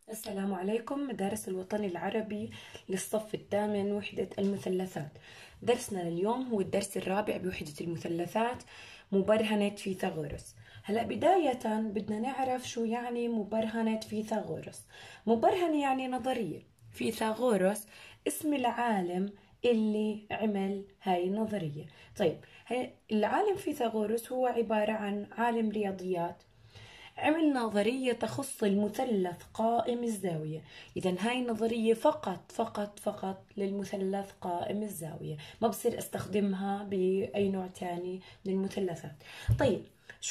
السلام عليكم. مدارس الوطن العربي للصف الثامن وحدة المثلثات. درسنا اليوم هو الدرس الرابع بوحدة المثلثات، مبرهنة فيثاغورس. هلأ بداية بدنا نعرف شو يعني مبرهنة فيثاغورس. مبرهنة يعني نظرية. فيثاغورس اسم العالم اللي عمل هاي النظرية. طيب، العالم فيثاغورس هو عبارة عن عالم رياضيات، عمل نظرية تخص المثلث قائم الزاوية. إذا هاي النظرية فقط للمثلث قائم الزاوية، ما بصير استخدمها بأي نوع تاني من المثلثات. طيب،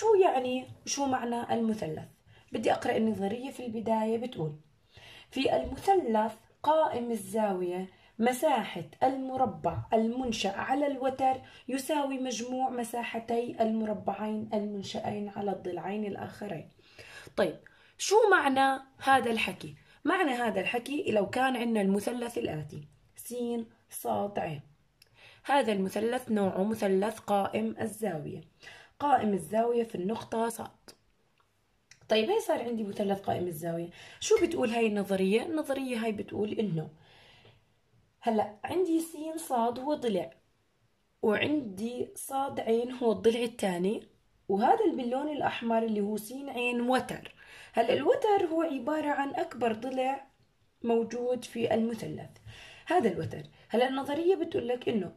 شو معنى المثلث؟ بدي أقرأ النظرية. في البداية بتقول: في المثلث قائم الزاوية مساحة المربع المنشأ على الوتر يساوي مجموع مساحتي المربعين المنشأين على الضلعين الآخرين. طيب، شو معنى هذا الحكي؟ معنى هذا الحكي لو كان عندنا المثلث الآتي: س ص ع. هذا المثلث نوعه مثلث قائم الزاوية. قائم الزاوية في النقطة ص. طيب، هي صار عندي مثلث قائم الزاوية. شو بتقول هاي النظرية؟ النظرية هاي بتقول إنه هلأ عندي س ص هو ضلع، وعندي صاد عين هو الضلع الثاني، وهذا باللون الأحمر اللي هو س عين وتر. هلا الوتر هو عبارة عن أكبر ضلع موجود في المثلث، هذا الوتر. هلا النظرية بتقول لك إنه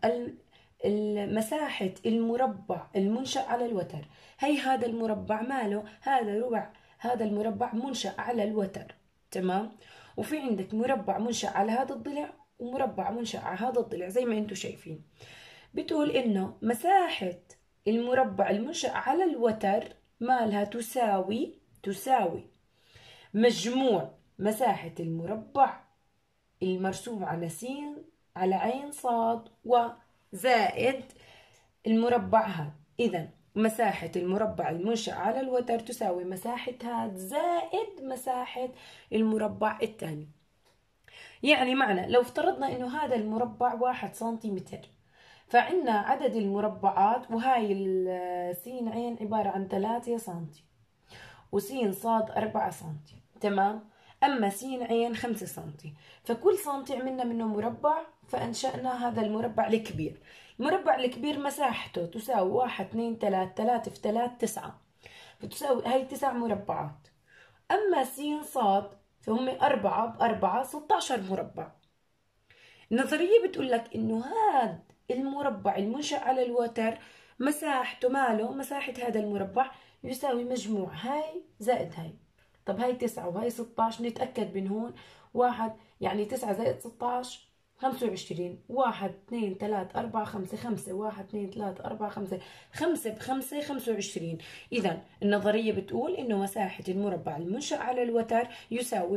مساحة المربع المنشأ على الوتر، هي هذا المربع ماله، هذا المربع منشأ على الوتر، تمام. وفي عندك مربع منشأ على هذا الضلع، ومربع منشأ على هذا الضلع زي ما انتم شايفين. بتقول إنه مساحة المربع المنشأ على الوتر مالها تساوي مجموع مساحة المربع المرسوم على س على عين صاد وزائد المربع هذا. إذا مساحة المربع المنشأ على الوتر تساوي مساحة هذا زائد مساحة المربع الثاني. يعني معنى لو افترضنا إنه هذا المربع 1 سنتيمتر، فعندنا عدد المربعات، وهاي السين عين عبارة عن 3 سنتي، وسين صاد 4 سنتي، تمام. أما سين عين 5 سنتي، فكل سنتي عملنا منه مربع، فأنشأنا هذا المربع الكبير. المربع الكبير مساحته تساوي 1 2 3 في 3 9، فتساوي هاي 9 مربعات. أما سين صاد فهم 4 ب4 16 مربع. النظرية بتقول لك إنه هذا المربع المنشأ على الوتر مساحته ماله، مساحة هذا المربع يساوي مجموع هاي زائد هاي. طب هاي 9 وهاي 16، نتأكد من هون. واحد يعني 9 زائد 16 25. 1 2 3 4 5 5. 1 2 3 4 5 5 ب5 25. إذا النظرية بتقول إنه مساحة المربع المنشأ على الوتر يساوي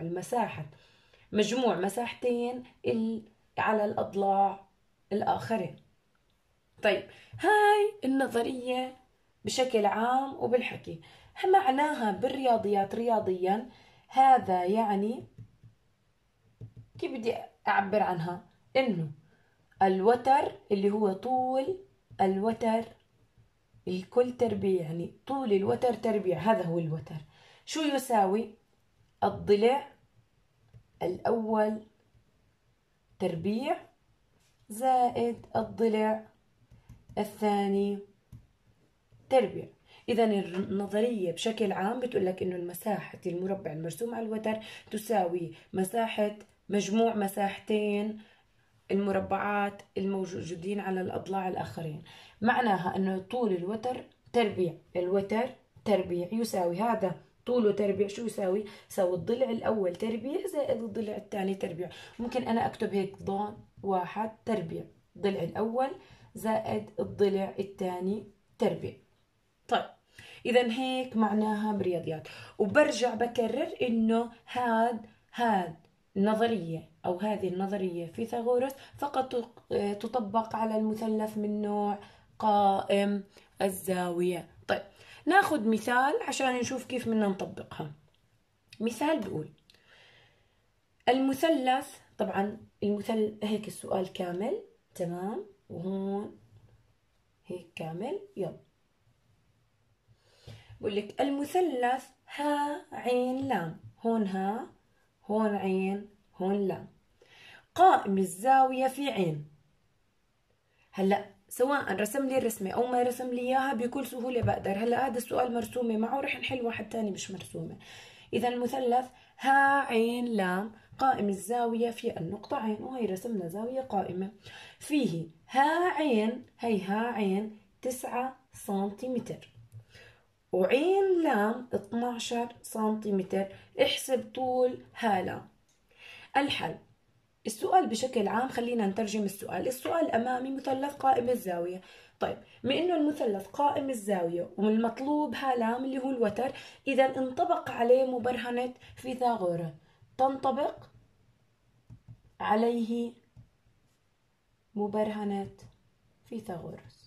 مجموع مساحتين على الأضلاع الآخرين. طيب، هاي النظرية بشكل عام وبالحكي. معناها بالرياضيات رياضيا، هذا يعني كيف بدي أعبر عنها؟ إنه الوتر اللي هو طول الوتر الكل تربيع، يعني طول الوتر تربيع، هذا هو الوتر. شو يساوي؟ الضلع الأول تربيع زائد الضلع الثاني تربيع. إذا النظرية بشكل عام بتقول لك إنه مساحة المربع المرسوم على الوتر تساوي مساحة مجموع مساحتين المربعات الموجودين على الأضلاع الآخرين. معناها إنه طول الوتر تربيع يساوي هذا طوله تربيع. شو يساوي؟ يساوي الضلع الأول تربيع زائد الضلع الثاني تربيع. ممكن أنا أكتب هيك: ضاد 1 تربيع، الضلع الأول زائد الضلع الثاني تربيع. طيب، إذا هيك معناها برياضيات. وبرجع بكرر إنه هاد النظرية أو هذه النظرية فيثاغورس فقط تطبق على المثلث من نوع قائم الزاوية. طيب، ناخذ مثال عشان نشوف كيف بدنا نطبقها. مثال بيقول: المثلث، طبعا هيك السؤال كامل، تمام، وهون هيك كامل. يلا، بقول لك المثلث ها عين لام، هون ها هون عين هون لام. قائم الزاوية في عين. هلا سواء رسم لي الرسمة او ما رسم لي اياها بكل سهولة بقدر. هلا هذا السؤال مرسومة معه رح نحل واحد تاني مش مرسومة. اذا المثلث ها عين لام قائم الزاوية في النقطة عين، وهي رسمنا زاوية قائمة. فيه ها عين، هي ها عين 9 سنتيمتر، وعين لام 12 سنتيمتر. احسب طول ها لام. الحل. السؤال بشكل عام خلينا نترجم السؤال. السؤال أمامي مثلث قائم الزاوية. طيب بما إنه المثلث قائم الزاوية والمطلوب هالام اللي هو الوتر، إذا انطبق عليه مبرهنة فيثاغورس. تنطبق عليه مبرهنة فيثاغورس.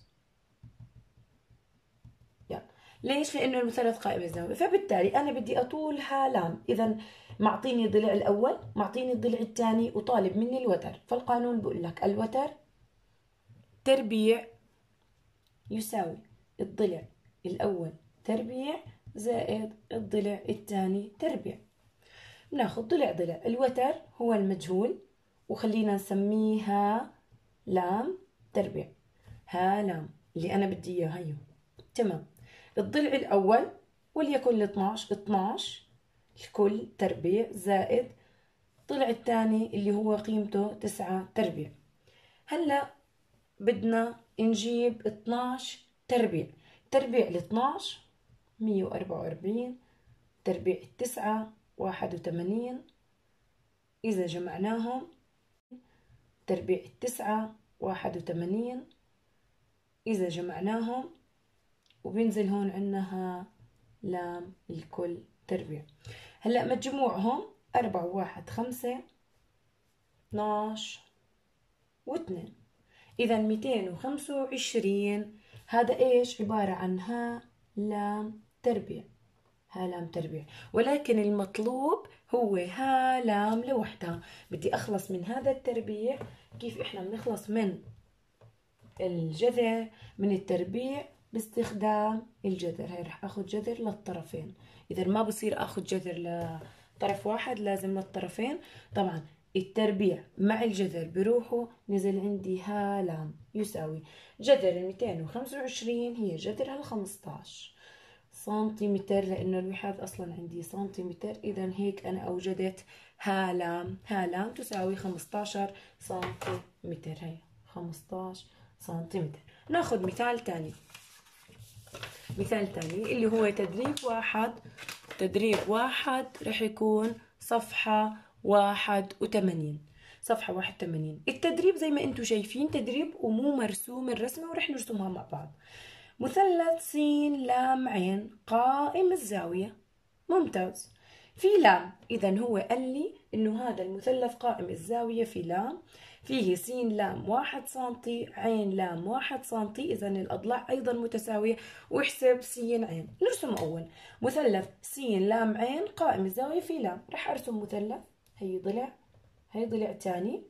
يلا. ليش؟ لأنه المثلث قائم الزاوية، فبالتالي أنا بدي أطول هالام. إذا معطيني الضلع الأول، معطيني الضلع الثاني، وطالب مني الوتر. فالقانون بقول لك الوتر تربيع يساوي الضلع الأول تربيع زائد الضلع الثاني تربيع. بناخد ضلع ضلع. الوتر هو المجهول، وخلينا نسميها لام تربيع. ها لام اللي أنا بدي إياه هيو. تمام. الضلع الأول وليكن ال 12 الكل تربيع زائد الضلع الثاني اللي هو قيمته 9 تربيع. هلا بدنا نجيب 12 تربيع. تربيع ال 12 144، تربيع التسعة 81. إذا جمعناهم تربيع التسعة 81، إذا جمعناهم وبينزل هون عندنا لام الكل تربيع. هلأ مجموعهم 4 و1 5 12 و2. إذا 225. هذا إيش؟ عبارة عن ها لام تربيع. ها لام تربيع، ولكن المطلوب هو ها لام لوحدها. بدي أخلص من هذا التربيع. كيف إحنا بنخلص من الجذر من التربيع؟ باستخدام الجذر. هاي رح أخذ جذر للطرفين. إذا ما بصير أخذ جذر لطرف واحد، لازم للطرفين. طبعا التربيع مع الجذر بروحوا. نزل عندي ها لام يساوي جذر ال 225 هي جذر هال 15 سنتيمتر، لأنه الوحدة أصلا عندي سنتيمتر. إذا هيك أنا أوجدت ها لام تساوي 15 سنتيمتر. هي 15 سنتيمتر. ناخذ مثال تاني. مثال تاني اللي هو تدريب واحد رح يكون صفحة 81. صفحة 81. التدريب زي ما انتم شايفين تدريب ومو مرسوم الرسمة، ورح نرسمها مع بعض. مثلث س لام عين قائم الزاوية. ممتاز. في لام. إذا هو قال لي إنه هذا المثلث قائم الزاوية في لام. فيه س لام 1 سنتي، عين لام 1 سنتي. إذا الأضلاع أيضا متساوية. واحسب س عين. نرسم أول مثلث س لام عين قائم الزاوية في لام. رح أرسم مثلث. هي ضلع، هي ضلع تاني،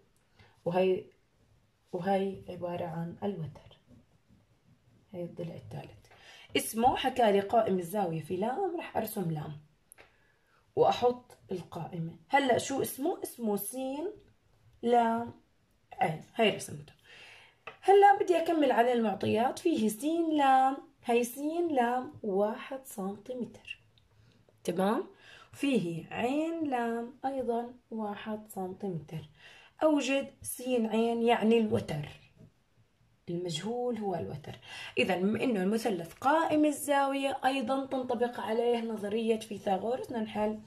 وهي عبارة عن الوتر. هي الضلع الثالث. اسمه حكى لي قائم الزاوية في لام. رح أرسم لام وأحط القائمة. هلأ شو اسمه؟ اسمه س لام عين. هاي رسمته. هلأ بدي أكمل على المعطيات. فيه س لام، هي س لام 1 سنتيمتر. تمام. فيه عين لام أيضا 1 سنتيمتر. أوجد س عين يعني الوتر. المجهول هو الوتر. إذا بما إنه المثلث قائم الزاوية أيضا تنطبق عليه نظرية فيثاغورس. نحل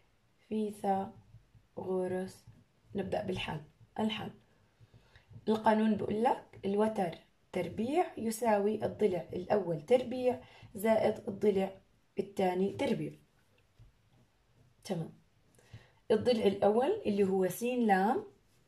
فيثاغورس. نبدأ بالحل. الحل. القانون بقول لك الوتر تربيع يساوي الضلع الأول تربيع زائد الضلع الثاني تربيع. تمام. الضلع الأول اللي هو س لام،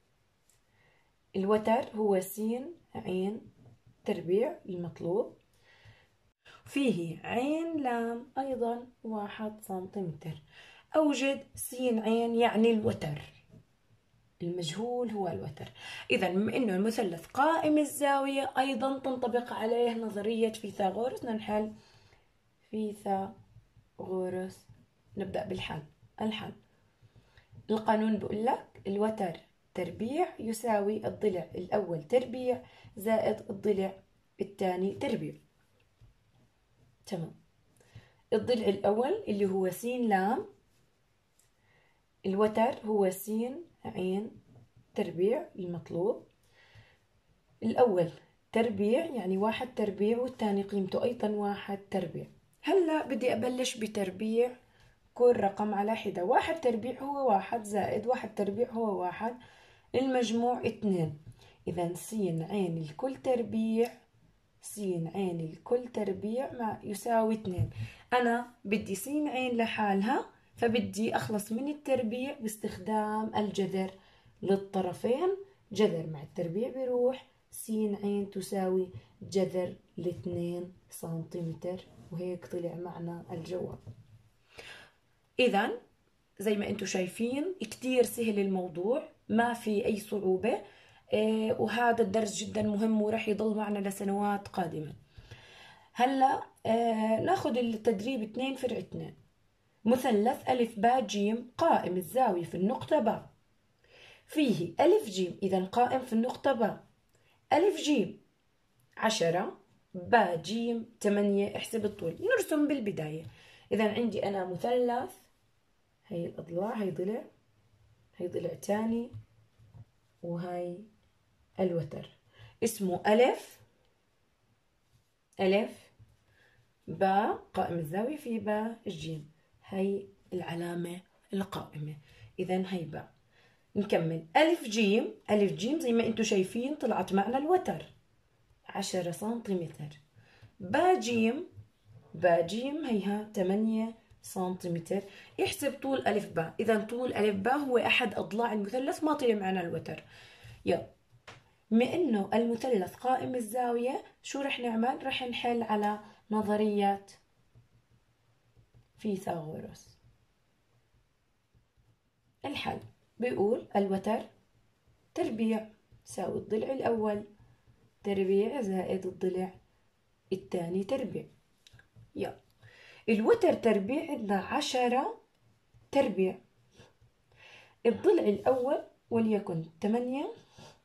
الوتر هو س عين تربيع المطلوب. فيه عين لام أيضا 1 سنتيمتر. أوجد س عين يعني الوتر. المجهول هو الوتر. إذا بما إنه المثلث قائم الزاوية أيضا تنطبق عليه نظرية فيثاغورس. نحل فيثاغورس. نبدأ بالحل. الحل. القانون بقول لك الوتر تربيع يساوي الضلع الأول تربيع زائد الضلع الثاني تربيع. تمام. الضلع الأول اللي هو س لام، الوتر هو س عين تربيع المطلوب. الأول تربيع يعني 1 تربيع، والثاني قيمته أيضا 1 تربيع. هلا بدي أبلش بتربيع كل رقم على حدة. 1 تربيع هو 1 زائد 1 تربيع هو 1، المجموع 2. إذا س عين الكل تربيع، س عين الكل تربيع يساوي 2. أنا بدي س عين لحالها، فبدي أخلص من التربيع باستخدام الجذر للطرفين. جذر مع التربيع بيروح، س عين تساوي جذر ل2 سنتيمتر، وهيك طلع معنا الجواب. إذا زي ما انتم شايفين كتير سهل الموضوع، ما في أي صعوبة، وهذا الدرس جدا مهم ورح يضل معنا لسنوات قادمة. هلا ناخد التدريب 2 فرع 2. مثلث ألف باء جيم قائم الزاوية في النقطة باء، فيه ألف جيم، إذا قائم في النقطة باء، ألف جيم 10 باء جيم 8. احسب الطول. نرسم بالبداية. إذا عندي أنا مثلث، هي الأضلاع، هي ضلع، هي ضلع تاني، وهي الوتر. اسمه ألف باء قائم الزاوية في باء جيم، هي العلامة القائمة. إذا هي باء. نكمل. ألف جيم، ألف جيم زي ما انتم شايفين طلعت معنا الوتر 10 سنتيمتر. باء جيم، باء جيم هيها 8 سنتيمتر. يحسب طول ألف باء. إذا طول ألف باء هو أحد أضلاع المثلث، ما طلع معنا الوتر. يلا، بما إنه المثلث قائم الزاوية، شو رح نعمل؟ رح نحل على نظرية فيثاغورس. الحل بيقول الوتر تربيع يساوي الضلع الأول تربيع زائد الضلع الثاني تربيع. يلا، الوتر تربيع عندنا 10 تربيع. الضلع الأول وليكن 8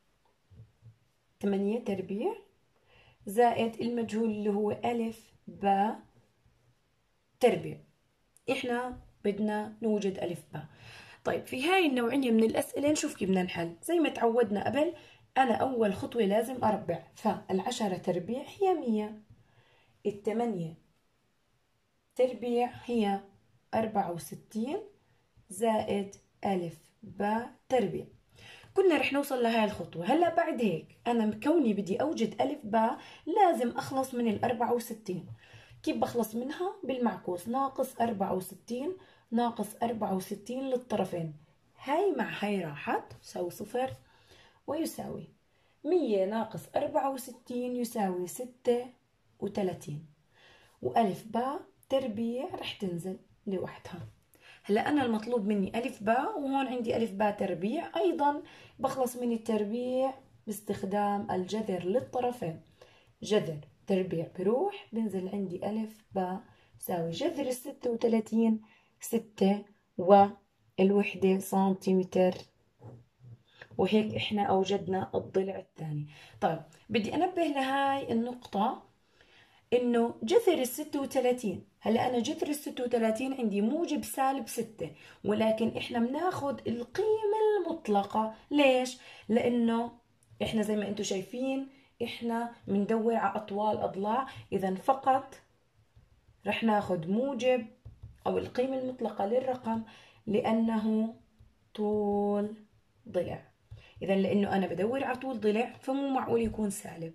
تربيع زائد المجهول اللي هو ألف باء تربيع. إحنا بدنا نوجد ألف باء. طيب في هاي النوعية من الأسئلة نشوف كيف بدنا نحل. زي ما تعودنا قبل، أنا أول خطوة لازم أربع، فال10 تربيع هي 100، ال8 تربيع هي 64 زائد ألف باء تربيع. كنا رح نوصل لهاي الخطوة. هلا بعد هيك أنا كوني بدي أوجد ألف باء لازم أخلص من ال64. كيف بخلص منها؟ بالمعكوس، ناقص 64 ناقص 64 للطرفين. هاي مع هاي راحت تساوي 0، ويساوي 100 ناقص 64 يساوي 36، وألف باء تربيع رح تنزل لوحدها. هلا أنا المطلوب مني ألف باء، وهون عندي ألف باء تربيع، أيضا بخلص من التربيع باستخدام الجذر للطرفين. جذر تربيع بروح، بنزل عندي ألف باء يساوي جذر 36 6 والوحدة سنتيمتر. وهيك إحنا أوجدنا الضلع الثاني. طيب بدي أنبه لهاي النقطة، إنه جذر 36، هلا أنا جذر 36 عندي موجب سالب 6، ولكن إحنا بناخد القيمة المطلقة. ليش؟ لأنه إحنا زي ما أنتم شايفين إحنا بندور على أطوال أضلاع، إذا فقط رح ناخد موجب أو القيمة المطلقة للرقم لأنه طول ضلع. إذا لأنه أنا بدور على طول ضلع فمو معقول يكون سالب.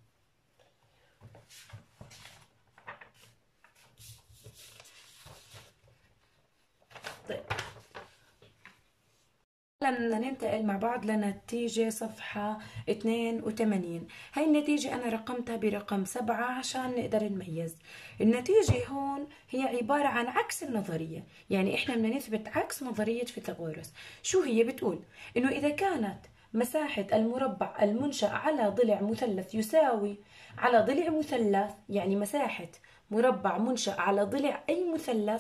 طيب بدنا ننتقل مع بعض لنتيجة صفحة 82. هاي النتيجة أنا رقمتها برقم 7 عشان نقدر نميز. النتيجة هون هي عبارة عن عكس النظرية، يعني إحنا بدنا نثبت عكس نظرية فيثاغورس. شو هي؟ بتقول إنه إذا كانت مساحة المربع المنشأ على ضلع مثلث يساوي على ضلع مثلث، يعني مساحة مربع منشأ على ضلع أي مثلث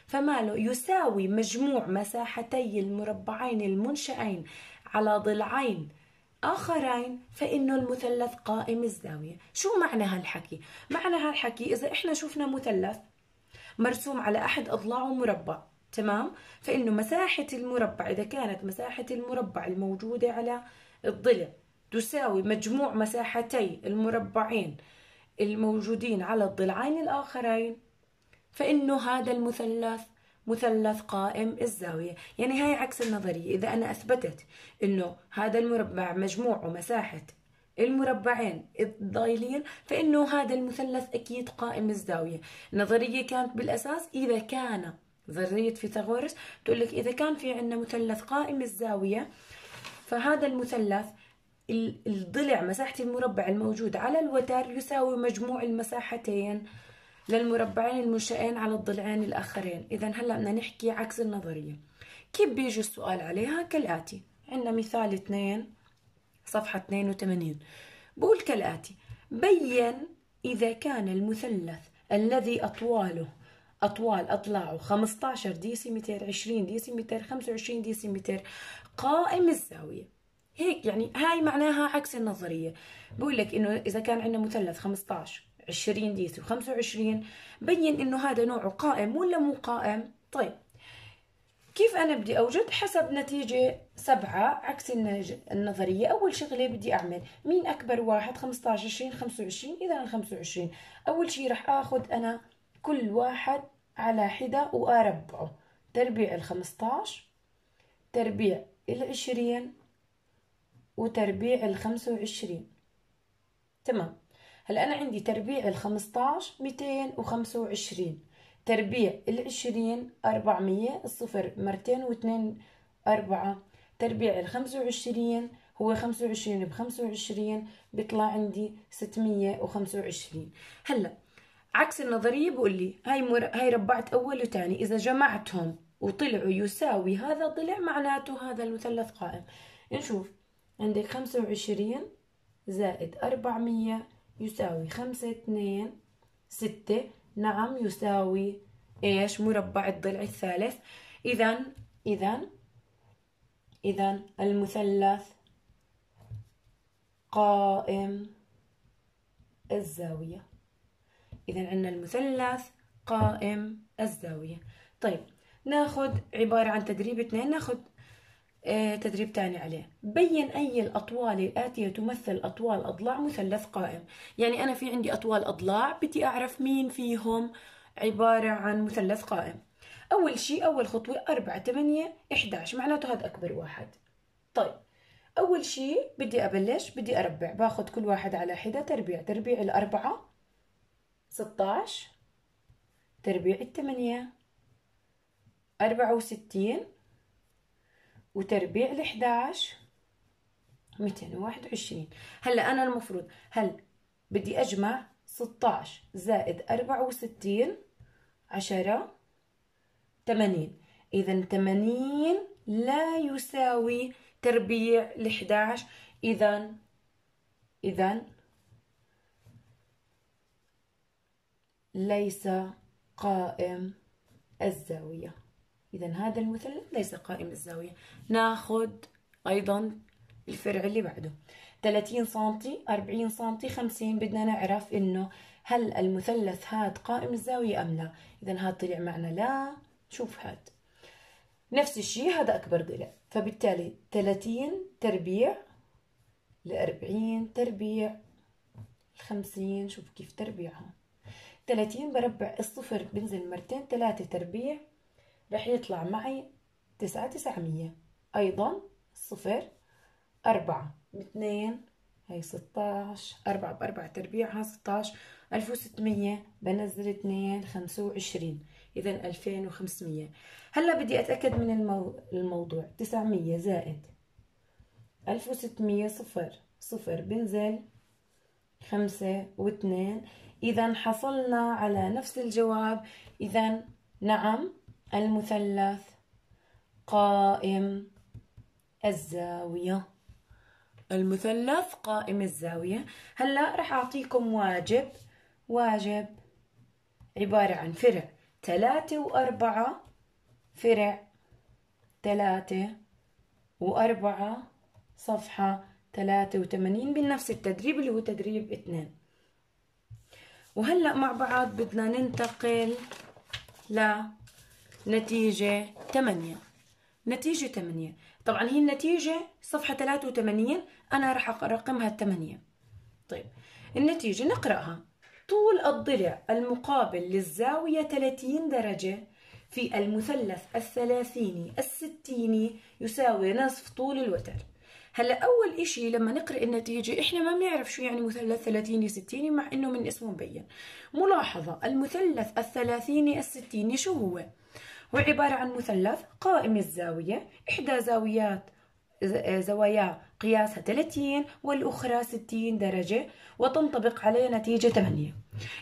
فماله يساوي مجموع مساحتي المربعين المنشئين على ضلعين آخرين، فإنه المثلث قائم الزاوية. شو معنى هالحكي؟ معنى هالحكي إذا إحنا شفنا مثلث مرسوم على أحد أضلاعه مربع، تمام؟ فإنه مساحة المربع، إذا كانت مساحة المربع الموجودة على الضلع تساوي مجموع مساحتي المربعين الموجودين على الضلعين الآخرين، فإنه هذا المثلث مثلث قائم الزاوية. يعني هاي عكس النظرية. إذا أنا أثبتت إنه هذا المربع مجموعه مساحة المربعين الضايلين، فإنه هذا المثلث أكيد قائم الزاوية. النظرية كانت بالأساس إذا كان نظرية فيثاغورس بتقول لك إذا كان في عندنا مثلث قائم الزاوية، فهذا المثلث الضلع مساحة المربع الموجود على الوتر يساوي مجموع المساحتين للمربعين المنشئين على الضلعين الآخرين. إذا هلأ بدنا نحكي عكس النظرية. كيف بيجي السؤال عليها؟ كالآتي. عندنا مثال 2 صفحة 82 بقول كالآتي: بين إذا كان المثلث الذي أطوال أضلاعه 15 ديسيمتر، 20 ديسيمتر، 25 ديسيمتر قائم الزاوية. هيك يعني هاي معناها عكس النظرية. بقول لك إنه إذا كان عندنا مثلث 15 20 ديسي و25، بين إنه هذا نوعه قائم ولا مو قائم. طيب كيف أنا بدي أوجد؟ حسب نتيجة 7 عكس النظرية. أول شغلة بدي أعمل مين أكبر واحد؟ 15 20 25. إذا 25 أول شي رح أخذ أنا كل واحد على حدة وأربعه، تربيع 15 تربيع 20 وتربيع 25. تمام. هلا أنا عندي تربيع 15 225، تربيع 20 400، الصفر مرتين واثنين 4، تربيع 25 هو 25 ب25 بيطلع عندي 625. هلا عكس النظرية بقول لي هاي ربعت أول وثاني، إذا جمعتهم وطلعوا يساوي هذا الضلع معناته هذا المثلث قائم. نشوف عندك 25 زائد 400 يساوي 5 2 6. نعم يساوي ايش؟ مربع الضلع الثالث. إذا المثلث قائم الزاوية. إذا عندنا المثلث قائم الزاوية. طيب ناخد عبارة عن تدريب 2، ناخد تدريب تاني عليه. بين أي الأطوال الآتية تمثل أطوال أضلاع مثلث قائم. يعني أنا في عندي أطوال أضلاع بدي أعرف مين فيهم عبارة عن مثلث قائم. أول شيء أول خطوة 4 8 11 معناته هذا أكبر واحد. طيب أول شيء بدي أبلش بدي أربع، باخد كل واحد على حدة، تربيع 4 16، تربيع 8 64، وتربيع 11 221. هلا أنا المفروض بدي أجمع 16 زائد 64 10 80. إذا 80 لا يساوي تربيع 11. إذا ليس قائم الزاوية. إذا هذا المثلث ليس قائم الزاوية. ناخد أيضا الفرع اللي بعده 30 سنتي 40 سنتي 50. بدنا نعرف إنه هل المثلث هذا قائم الزاوية أم لا. إذا هذا طلع معنا لا. شوف هذا نفس الشيء، هذا أكبر ضلع، فبالتالي 30 تربيع 40 تربيع 50. شوف كيف تربيعهم. 30 بربع الصفر بنزل مرتين، 3 تربيع رح يطلع معي 900. أيضا صفر 4 2 هي 16، 4 ب4 تربيعها 16 1600 بنزل 2 25. إذا 2500. هلا بدي أتأكد من الموضوع. 900 زائد 1600 صفر بنزل 5 و2. إذا حصلنا على نفس الجواب. إذا نعم المثلث قائم الزاوية. المثلث قائم الزاوية. هلا رح أعطيكم واجب عبارة عن فرع 3 و4 فرع 3 و4 صفحة 83 بنفس التدريب اللي هو تدريب 2. وهلأ مع بعض بدنا ننتقل لنتيجة 8. نتيجة 8 طبعا هي النتيجة صفحة 83، أنا رح أرقمها 8. طيب النتيجة نقرأها. طول الضلع المقابل للزاوية 30 درجة في المثلث الثلاثيني الستيني يساوي نصف طول الوتر. هلا أول إشي لما نقرأ النتيجة إحنا ما بنعرف شو يعني مثلث ثلاثيني ستيني مع إنه من اسمه مبين. ملاحظة المثلث الثلاثيني الستيني شو هو؟ هو عبارة عن مثلث قائم الزاوية، إحدى زواياه قياسها 30 والأخرى 60 درجة وتنطبق عليه نتيجة 8.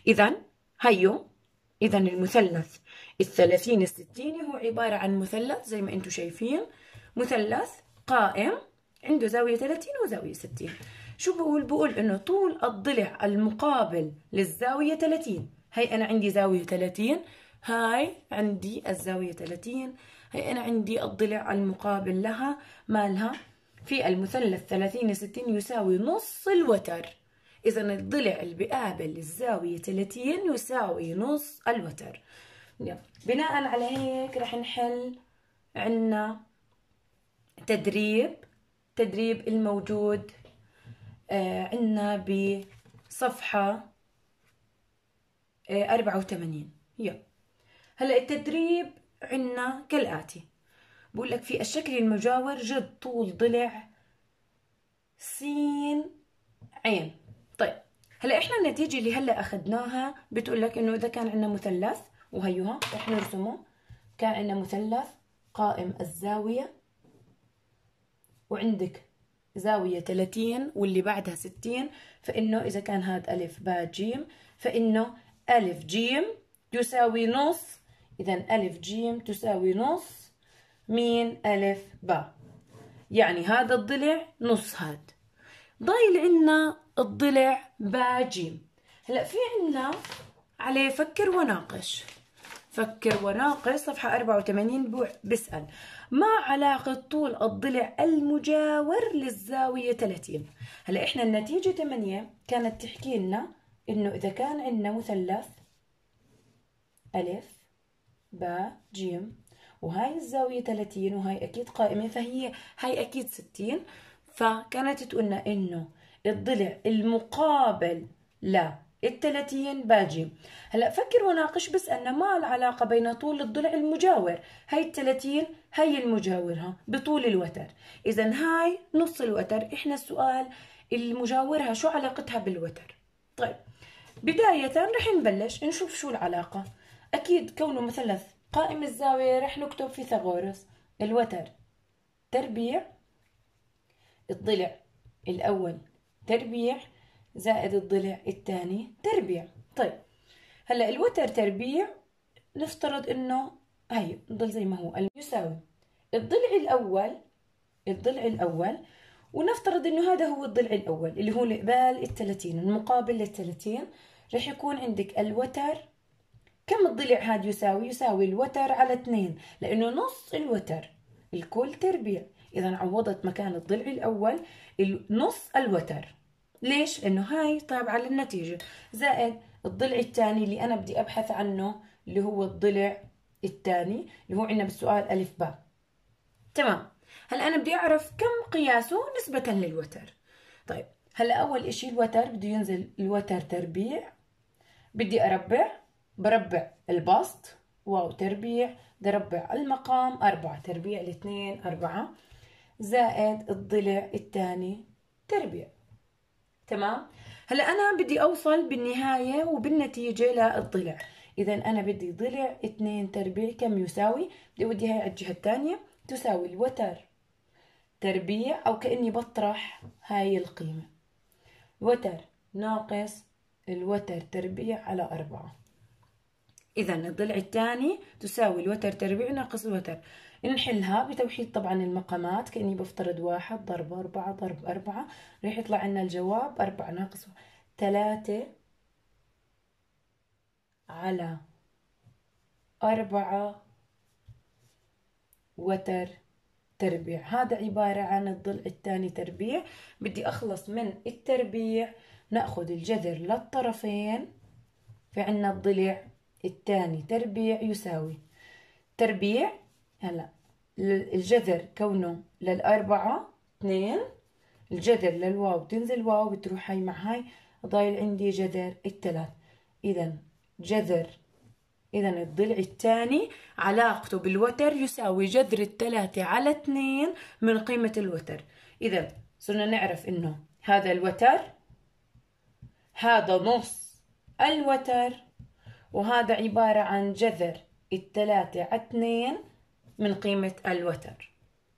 إذا المثلث الثلاثيني الستيني هو عبارة عن مثلث زي ما أنتم شايفين، مثلث قائم عنده زاوية 30 وزاوية 60. شو بقول؟ بقول إنه طول الضلع المقابل للزاوية 30، هي أنا عندي زاوية 30، هاي عندي الزاوية 30، هي أنا عندي الضلع المقابل لها مالها في المثلث 30 60 يساوي نص الوتر. إذا الضلع اللي بقابل الزاوية 30 يساوي نص الوتر. بناء على هيك رح نحل عنا تدريب الموجود عنا بصفحة 84. هلا التدريب عنا كالآتي. بقول لك في الشكل المجاور جد طول ضلع س عين. طيب هلا احنا النتيجة اللي هلا اخذناها بتقول لك انه اذا كان عندنا مثلث، وهيها رح نرسمه، كان عندنا مثلث قائم الزاوية وعندك زاوية 30 واللي بعدها 60، فإنه إذا كان هذا ألف باء جيم فإنه ألف جيم تساوي نص. إذا ألف جيم تساوي نص مين؟ ألف باء. يعني هذا الضلع نص هاد. ضايل عنا الضلع باء جيم. هلا في عنا عليه فكر وناقش. فكر وناقش صفحة 84 بسأل ما علاقة طول الضلع المجاور للزاوية 30؟ هلا احنا النتيجة 8 كانت تحكي لنا انه اذا كان عندنا مثلث ألف باء جيم وهاي الزاوية 30 وهاي أكيد قائمة فهي هاي أكيد 60، فكانت تقولنا إنه الضلع المقابل لل30 باء جيم. هلا فكر وناقش بس أن ما العلاقة بين طول الضلع المجاور، هاي ال30 هي المجاورها بطول الوتر، إذا هاي نص الوتر. إحنا السؤال المجاورها شو علاقتها بالوتر؟ طيب بداية رح نبلش نشوف شو العلاقة. أكيد كونه مثلث قائم الزاوية رح نكتب فيثاغورس الوتر تربيع الضلع الأول تربيع زائد الضلع الثاني تربيع. طيب هلا الوتر تربيع نفترض إنه هي نضل زي ما هو يساوي الضلع الأول ونفترض إنه هذا هو الضلع الأول اللي هو قبال ال30 المقابل لل30. رح يكون عندك الوتر. كم الضلع هذا يساوي؟ يساوي الوتر على 2 لأنه نص الوتر الكل تربيع. إذا عوضت مكان الضلع الأول نص الوتر. ليش؟ لأنه هاي تابعة للنتيجة زائد الضلع الثاني اللي أنا بدي أبحث عنه اللي هو الضلع الثاني اللي هو عندنا بالسؤال ألف باء. تمام. هلا أنا بدي أعرف كم قياسه نسبة للوتر. طيب هلا أول إشي الوتر بده ينزل الوتر تربيع، بدي بربع البسط واو تربيع، بدي أربع المقام 4 تربيع الاثنين 4 زائد الضلع الثاني تربيع. تمام. هلا أنا بدي أوصل بالنهاية وبالنتيجة للضلع. إذا أنا بدي ضلع 2 تربيع كم يساوي؟ بدي أودي هاي على الجهة الثانية تساوي الوتر تربيع أو كأني بطرح هاي القيمة وتر ناقص الوتر تربيع على 4. إذا الضلع الثاني تساوي الوتر تربيع ناقص الوتر. نحلها بتوحيد طبعا المقامات كأني بفترض 1 ضرب 4 ضرب 4 رح يطلع لنا الجواب 4 ناقص 3 على 4 وتر تربيع. هذا عبارة عن الضلع الثاني تربيع. بدي أخلص من التربيع، نأخذ الجذر للطرفين، في عنا الضلع الثاني تربيع يساوي تربيع. هلا الجذر كونه للأربعة 2، الجذر للواو بتنزل واو بتروح هاي مع هاي، ضايل عندي جذر الثلاث. إذا جذر، إذا الضلع الثاني علاقته بالوتر يساوي جذر الثلاثة على 2 من قيمة الوتر. إذا صرنا نعرف إنه هذا الوتر، هذا نص الوتر، وهذا عبارة عن جذر الثلاثة على 2 من قيمة الوتر.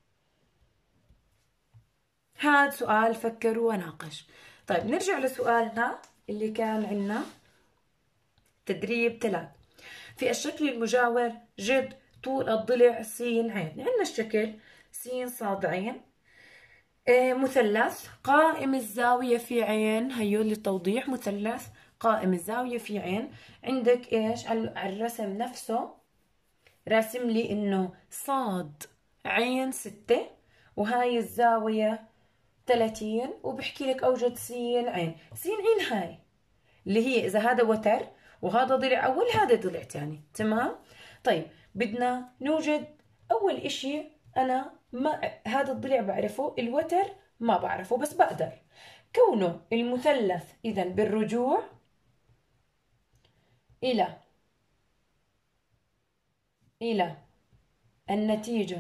هذا سؤال فكر وناقش. طيب نرجع لسؤالنا اللي كان عنا تدريب 3. في الشكل المجاور جد طول الضلع س عين. عندنا الشكل س ص ع، مثلث قائم الزاوية في عين. هيو للتوضيح، مثلث قائم الزاوية في عين. عندك ايش على الرسم نفسه؟ راسم لي انه صاد عين 6، وهاي الزاوية 30، وبحكي لك اوجد س عين. س عين هاي اللي هي اذا هذا وتر وهذا ضلع اول، هذا ضلع ثاني، تمام؟ طيب بدنا نوجد اول اشي. انا ما هذا الضلع بعرفه، الوتر ما بعرفه، بس بقدر كونه المثلث. اذا بالرجوع الى النتيجة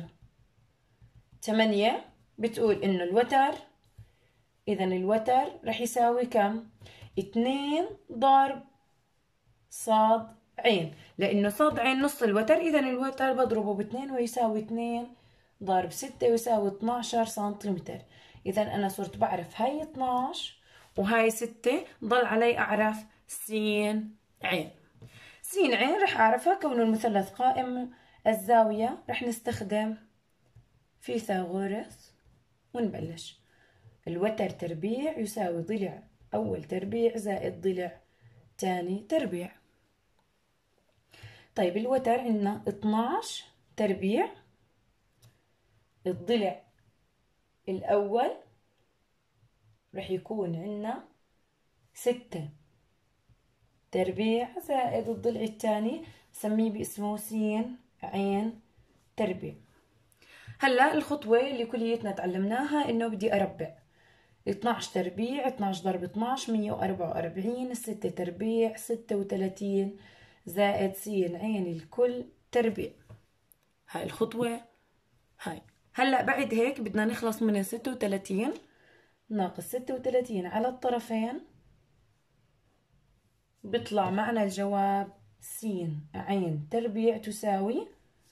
8 بتقول انه الوتر، اذا الوتر رح يساوي كم؟ 2 ضرب صاد عين، لانه صاد عين نص الوتر. اذا الوتر بضربه ب2 ويساوي 2 ضرب 6 يساوي 12 سنتيمتر. اذا انا صرت بعرف هاي 12 وهاي 6، ضل علي اعرف س عين. س عين رح اعرفها كون المثلث قائم الزاوية. رح نستخدم فيثاغورس ونبلش. الوتر تربيع يساوي ضلع اول تربيع زائد ضلع ثاني تربيع. طيب الوتر عندنا 12 تربيع، الضلع الأول رح يكون عندنا 6 تربيع زائد الضلع الثاني سميه باسمه س عين تربيع. هلا الخطوة اللي كليتنا تعلمناها انه بدي اربع. 12 تربيع، 12 ضرب 12 144، 6 تربيع 36 زائد س عين الكل تربيع. هاي الخطوة هاي. هلا بعد هيك بدنا نخلص من 36 ناقص 36 على الطرفين، بيطلع معنا الجواب س عين تربيع تساوي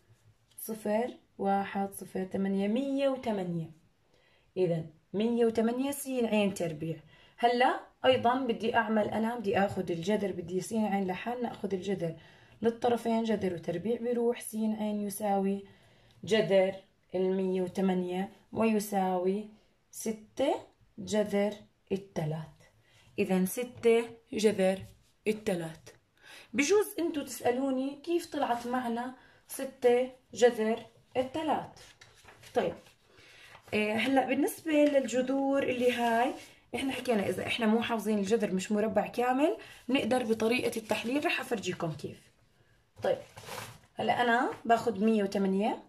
0.108 108. إذا 108 س عين تربيع. هلا أيضا بدي أعمل، أنا بدي آخذ الجذر، بدي س عين لحال نأخذ الجذر للطرفين، جذر وتربيع بيروح. س عين يساوي جذر 108 ويساوي 6 جذر 3. إذا 6 جذر 3. بجوز انتو تسألوني كيف طلعت معنا 6 جذر 3. طيب هلا بالنسبة للجذور اللي هاي احنا حكينا اذا احنا مو حافظين الجذر مش مربع كامل بنقدر بطريقة التحليل. رح افرجيكم كيف. طيب هلا انا باخد 108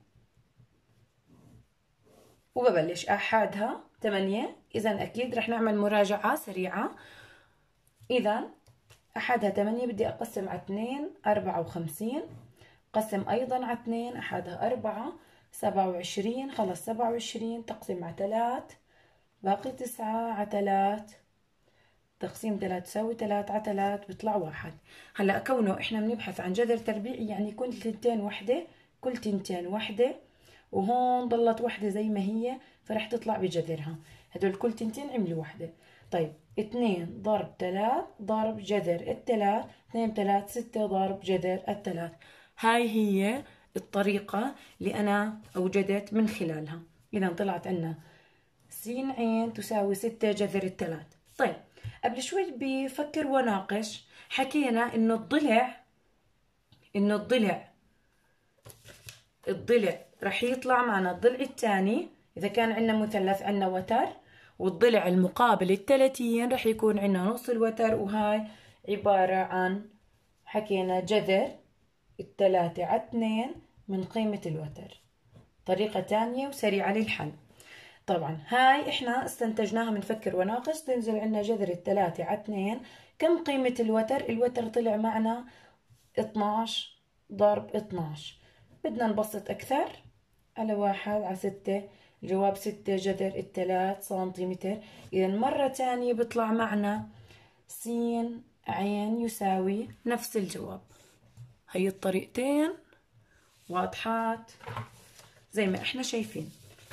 وببلش احادها 8. اذا اكيد رح نعمل مراجعة سريعة. اذا احادها 8 بدي اقسم على 2 54، قسم ايضا على 2 احادها 4 27. خلص 27 تقسيم على 3 باقي 9 على 3 تقسيم 3 تساوي 3 على 3 بيطلع 1. هلا كونه احنا بنبحث عن جذر تربيعي يعني كل تنتين وحده، كل تنتين وحده، وهون ضلت وحده زي ما هي فرح تطلع بجذرها. هدول كل تنتين عملوا وحده. طيب 2 ضرب 3 ضرب جذر 3، 2 3 6 ضرب جذر 3. هاي هي الطريقة اللي أنا أوجدت من خلالها. إذا طلعت عنا س عين تساوي 6 جذر 3. طيب قبل شوي بفكر وناقش حكينا إنه الضلع الضلع رح يطلع معنا الضلع الثاني. إذا كان عندنا مثلث عندنا وتر، والضلع المقابل الثلاثين رح يكون عندنا نص الوتر، وهاي عبارة عن حكينا جذر 3/2 من قيمة الوتر. طريقة تانية وسريعة للحل. طبعا هاي احنا استنتجناها من فكر وناقص. تنزل عندنا جذر 3/2. كم قيمة الوتر؟ الوتر طلع معنا 12 ضرب 12. بدنا نبسط أكثر، على 1/6. الجواب 6 جذر 3 سنتيمتر. إذا مرة تانية بيطلع معنا س عين يساوي نفس الجواب. هي الطريقتين واضحات زي ما احنا شايفين.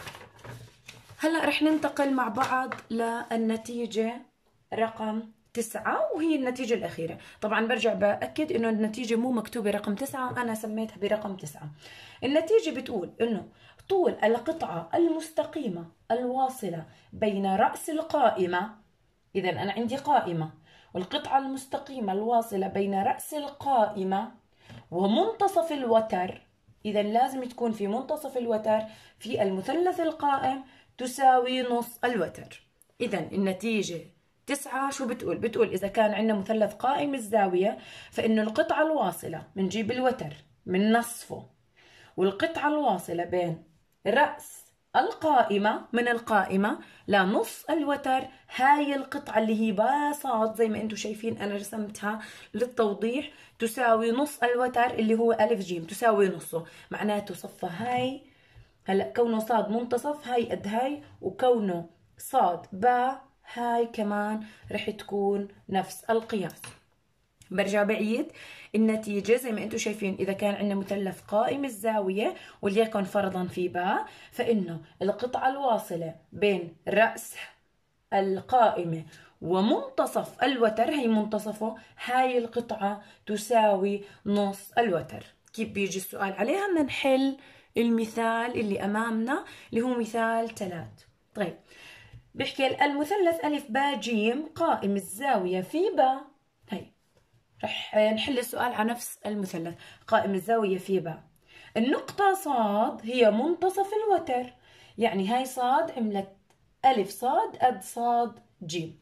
هلأ رح ننتقل مع بعض للنتيجة رقم 9، وهي النتيجة الأخيرة. طبعا برجع بأكد إنه النتيجة مو مكتوبة رقم 9، أنا سميتها برقم 9. النتيجة بتقول إنه طول القطعة المستقيمة الواصلة بين رأس القائمة، إذا أنا عندي قائمة، والقطعة المستقيمة الواصلة بين رأس القائمة ومنتصف الوتر، إذا لازم تكون في منتصف الوتر في المثلث القائم تساوي نص الوتر. إذا النتيجة 9 شو بتقول؟ بتقول إذا كان عندنا مثلث قائم الزاوية فإنه القطعة الواصلة بنجيب الوتر من نصفه، والقطعة الواصلة بين رأس القائمة من القائمة لنص الوتر، هاي القطعة اللي هي باصات زي ما انتم شايفين أنا رسمتها للتوضيح، تساوي نص الوتر اللي هو ألف جيم، تساوي نصه. معناته صفة هاي هلا كونه صاد منتصف هاي قد هاي، وكونه صاد باء هاي كمان رح تكون نفس القياس. برجع بعيد النتيجة زي ما انتم شايفين. إذا كان عندنا مثلث قائم الزاوية وليكن فرضا في باء، فإنه القطعة الواصلة بين رأس القائمة ومنتصف الوتر، هي منتصفه، هاي القطعة تساوي نص الوتر. كيف بيجي السؤال عليها؟ بدنا نحل المثال اللي أمامنا اللي هو مثال 3. طيب بيحكي المثلث ألف باء جيم قائم الزاوية في باء. هي رح نحل السؤال على نفس المثلث قائم الزاوية في باء. النقطة صاد هي منتصف الوتر، يعني هاي صاد عملت ألف صاد قد صاد جيم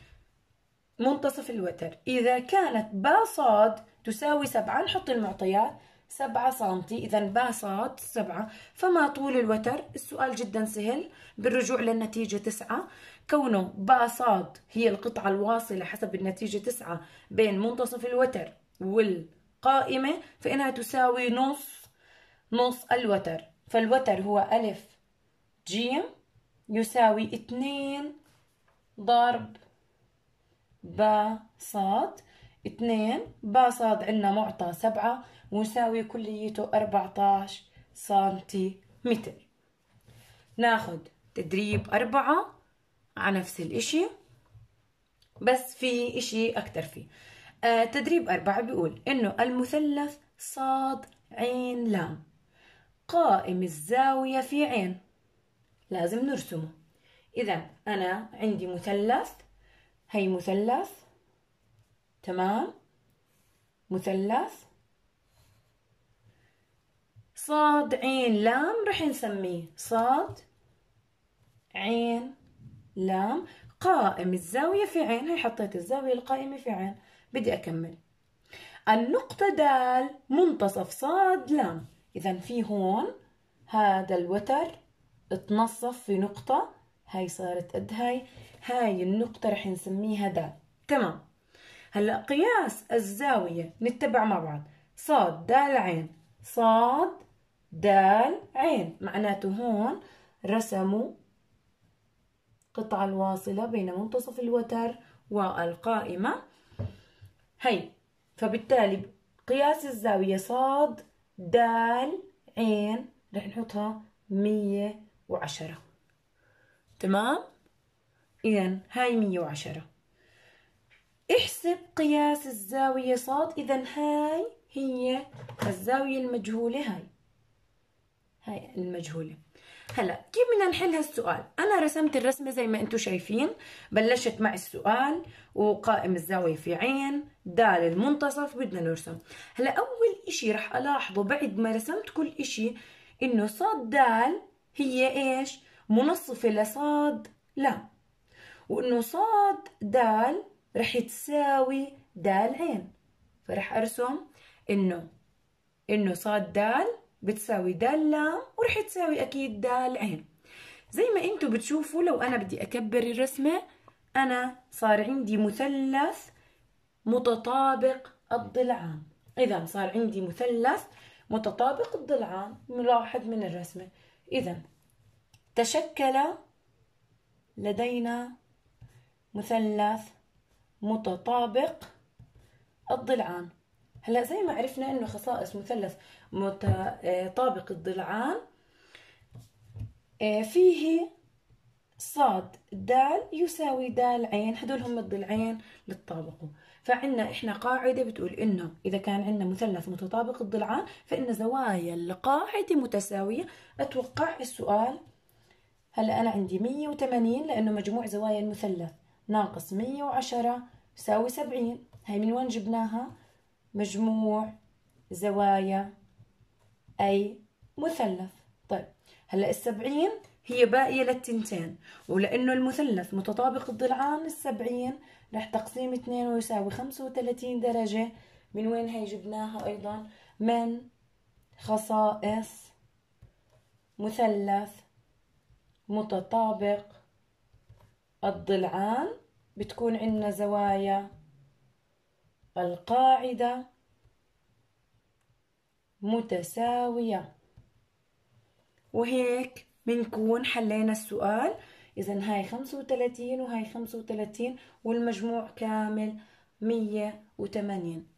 منتصف الوتر. إذا كانت باء صاد تساوي 7، نحط المعطيات 7 سنتي، إذا باء صاد 7. فما طول الوتر؟ السؤال جدا سهل بالرجوع للنتيجة 9. كونه باء صاد هي القطعة الواصلة حسب النتيجة 9 بين منتصف الوتر والقائمة، فإنها تساوي نص الوتر. فالوتر هو ألف جيم يساوي 2 ضرب باء صاد. 2 باء صاد عندنا معطى 7 ويساوي كليته 14 سنتيمتر. ناخد تدريب 4 على نفس الاشي، بس في اشي اكتر فيه. تدريب 4 بيقول انه المثلث صاد عين لام قائم الزاوية في عين، لازم نرسمه. اذا انا عندي مثلث، هي مثلث، تمام، مثلث صاد عين لام، رح نسميه صاد عين لام قائم الزاوية في عين. هي حطيت الزاوية القائمة في عين. بدي أكمل. النقطة دال منتصف صاد لام، إذا في هون هذا الوتر اتنصف في نقطة، هاي صارت قد هاي النقطة رح نسميها دال، تمام. هلا قياس الزاوية نتبع مع بعض. صاد دال عين، صاد دال عين، معناته هون رسموا قطعة الواصلة بين منتصف الوتر والقائمة هي. فبالتالي قياس الزاوية صاد دال عين رح نحطها 110، تمام. إذا هاي 110. احسب قياس الزاوية صاد. إذا هاي هي الزاوية المجهولة، هاي المجهولة. هلا كيف بدنا نحل هالسؤال؟ أنا رسمت الرسمة زي ما أنتم شايفين. بلشت مع السؤال وقائم الزاوية في عين، دال المنتصف، بدنا نرسم. هلا أول إشي رح ألاحظه بعد ما رسمت كل إشي إنه صاد دال هي إيش؟ منصفة لصاد لام، وإنه صاد دال رح تساوي دال عين. فرح أرسم إنه صاد دال بتساوي دال لام، ورح تساوي أكيد دال عين. زي ما انتوا بتشوفوا، لو أنا بدي أكبر الرسمة، أنا صار عندي مثلث متطابق الضلعان. إذا صار عندي مثلث متطابق الضلعان، نلاحظ من الرسمة. إذا تشكل لدينا مثلث متطابق الضلعان. هلا زي ما عرفنا إنه خصائص مثلث متطابق الضلعان فيه صاد دال يساوي دال عين، هدول هم الضلعين اللي تطابقوا. فعنا احنا قاعدة بتقول انه اذا كان عندنا مثلث متطابق الضلعان فان زوايا القاعدة متساوية. اتوقع السؤال هلا انا عندي 180 لانه مجموع زوايا المثلث ناقص 110 يساوي 70. هاي من وين جبناها؟ مجموع زوايا اي مثلث. طيب هلا ال70 هي باقية للتنتين، ولأنه المثلث متطابق الضلعان ال70 رح تقسيم 2 ويساوي 35 درجة. من وين هي جبناها أيضا؟ من خصائص مثلث متطابق الضلعان بتكون عندنا زوايا القاعدة متساوية. وهيك بنكون حلينا السؤال. إذا هاي 35 وهاي 35 والمجموع كامل 180.